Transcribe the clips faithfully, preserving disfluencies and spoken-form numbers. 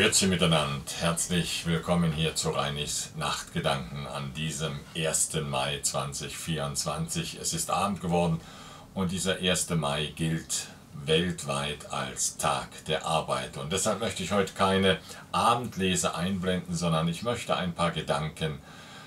Grüezi miteinander, herzlich willkommen hier zu Reinis Nachtgedanken an diesem ersten Mai zweitausendvierundzwanzig. Es ist Abend geworden und dieser erste Mai gilt weltweit als Tag der Arbeit. Und deshalb möchte ich heute keine Abendlese einblenden, sondern ich möchte ein paar Gedanken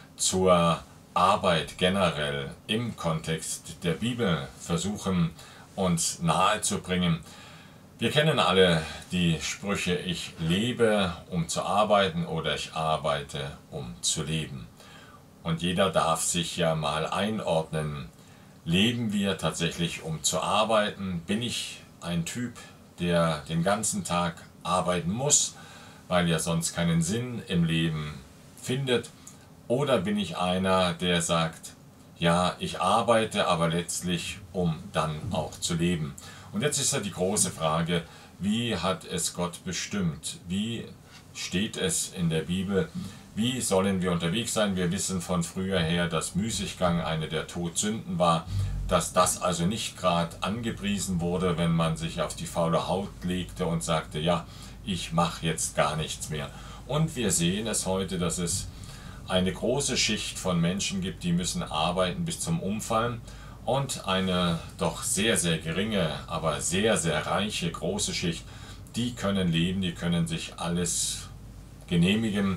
zur Arbeit generell im Kontext der Bibel versuchen, uns nahezubringen. Wir kennen alle die Sprüche, ich lebe, um zu arbeiten, oder ich arbeite, um zu leben. Und jeder darf sich ja mal einordnen. Leben wir tatsächlich, um zu arbeiten? Bin ich ein Typ, der den ganzen Tag arbeiten muss, weil er sonst keinen Sinn im Leben findet? Oder bin ich einer, der sagt, ja, ich arbeite, aber letztlich, um dann auch zu leben? Und jetzt ist ja die große Frage, wie hat es Gott bestimmt? Wie steht es in der Bibel? Wie sollen wir unterwegs sein? Wir wissen von früher her, dass Müßiggang eine der Todsünden war, dass das also nicht gerade angepriesen wurde, wenn man sich auf die faule Haut legte und sagte, ja, ich mache jetzt gar nichts mehr. Und wir sehen es heute, dass es eine große Schicht von Menschen gibt, die müssen arbeiten bis zum Umfallen. Und eine doch sehr, sehr geringe, aber sehr, sehr reiche, große Schicht, die können leben, die können sich alles genehmigen.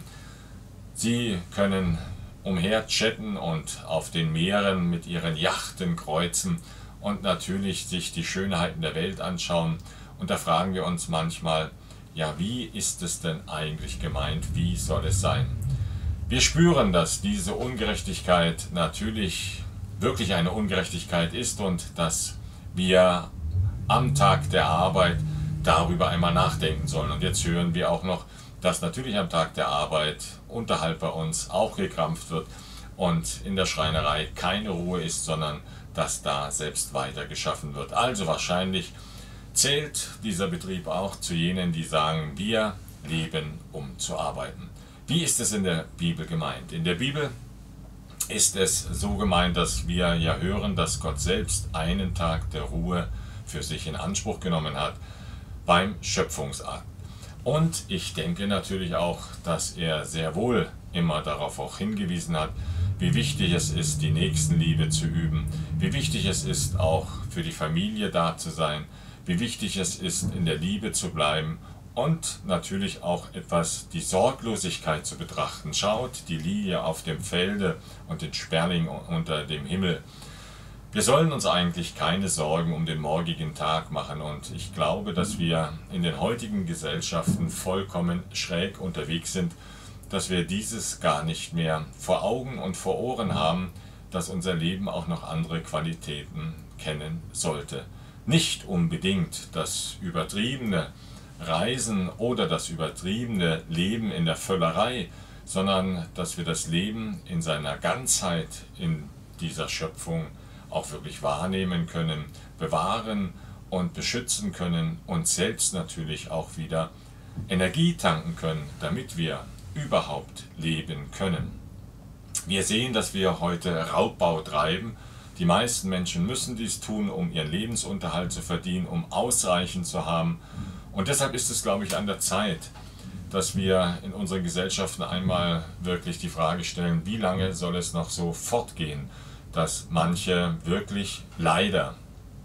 Sie können umher chatten und auf den Meeren mit ihren Yachten kreuzen und natürlich sich die Schönheiten der Welt anschauen. Und da fragen wir uns manchmal, ja, wie ist es denn eigentlich gemeint, wie soll es sein? Wir spüren, dass diese Ungerechtigkeit natürlich wirklich eine Ungerechtigkeit ist und dass wir am Tag der Arbeit darüber einmal nachdenken sollen. Und jetzt hören wir auch noch, dass natürlich am Tag der Arbeit unterhalb bei uns auch gekrampft wird und in der Schreinerei keine Ruhe ist, sondern dass da selbst weiter geschaffen wird. Also wahrscheinlich zählt dieser Betrieb auch zu jenen, die sagen, wir leben, um zu arbeiten. Wie ist es in der Bibel gemeint? In der Bibel ist es so gemeint, dass wir ja hören, dass Gott selbst einen Tag der Ruhe für sich in Anspruch genommen hat beim Schöpfungsakt. Und ich denke natürlich auch, dass er sehr wohl immer darauf auch hingewiesen hat, wie wichtig es ist, die Nächstenliebe zu üben, wie wichtig es ist, auch für die Familie da zu sein, wie wichtig es ist, in der Liebe zu bleiben und natürlich auch etwas die Sorglosigkeit zu betrachten. Schaut die Lilie auf dem Felde und den Sperling unter dem Himmel. Wir sollen uns eigentlich keine Sorgen um den morgigen Tag machen, und ich glaube, dass wir in den heutigen Gesellschaften vollkommen schräg unterwegs sind, dass wir dieses gar nicht mehr vor Augen und vor Ohren haben, dass unser Leben auch noch andere Qualitäten kennen sollte. Nicht unbedingt das übertriebene Reisen oder das übertriebene Leben in der Völlerei, sondern dass wir das Leben in seiner Ganzheit in dieser Schöpfung auch wirklich wahrnehmen können, bewahren und beschützen können und selbst natürlich auch wieder Energie tanken können, damit wir überhaupt leben können. Wir sehen, dass wir heute Raubbau treiben. Die meisten Menschen müssen dies tun, um ihren Lebensunterhalt zu verdienen, um ausreichend zu haben. Und deshalb ist es, glaube ich, an der Zeit, dass wir in unseren Gesellschaften einmal wirklich die Frage stellen, wie lange soll es noch so fortgehen, dass manche wirklich leider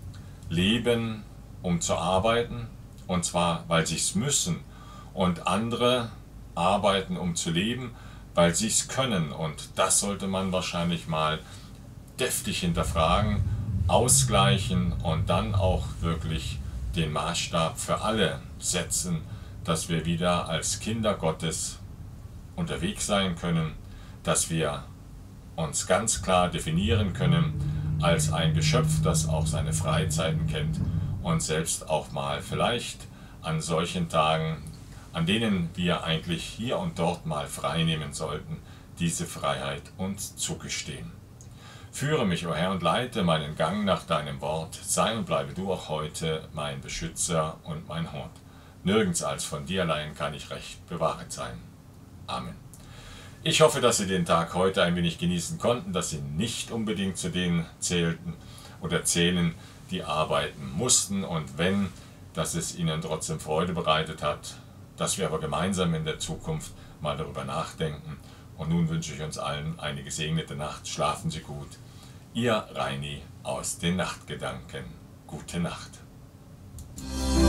leben, um zu arbeiten, und zwar, weil sie es müssen, und andere arbeiten, um zu leben, weil sie es können. Und das sollte man wahrscheinlich mal deftig hinterfragen, ausgleichen und dann auch wirklich den Maßstab für alle setzen, dass wir wieder als Kinder Gottes unterwegs sein können, dass wir uns ganz klar definieren können als ein Geschöpf, das auch seine Freizeiten kennt und selbst auch mal vielleicht an solchen Tagen, an denen wir eigentlich hier und dort mal frei nehmen sollten, diese Freiheit uns zugestehen. Führe mich, o Herr, und leite meinen Gang nach deinem Wort. Sei und bleibe du auch heute mein Beschützer und mein Hort. Nirgends als von dir allein kann ich recht bewahret sein. Amen. Ich hoffe, dass Sie den Tag heute ein wenig genießen konnten, dass Sie nicht unbedingt zu denen zählten oder zählen, die arbeiten mussten, und wenn, dass es Ihnen trotzdem Freude bereitet hat, dass wir aber gemeinsam in der Zukunft mal darüber nachdenken. Und nun wünsche ich uns allen eine gesegnete Nacht. Schlafen Sie gut. Ihr Reini aus den Nachtgedanken. Gute Nacht.